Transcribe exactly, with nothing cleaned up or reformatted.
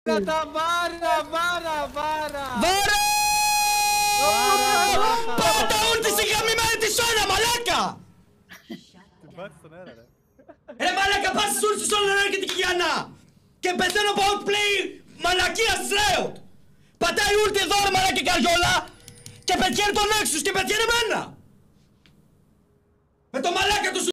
Κατά βάρα, βάρα, βάρα! Βάρα! Πάω τα ούλτι στη γαμημένη τη σόνα, μαλάκα! Την πάτησε στον αέρα, ρε. Ρε μαλάκα, πας στις ούλτις της σόνα και την Κιγιανά! Και πεθαίνω από outplay μαλακίας της Riot! Πατάει ούλτι εδώ ρε μαλάκα καριόλα! Και πετυχαίνει τον Nexus και πετυχαίνει εμένα! Με το μαλάκα του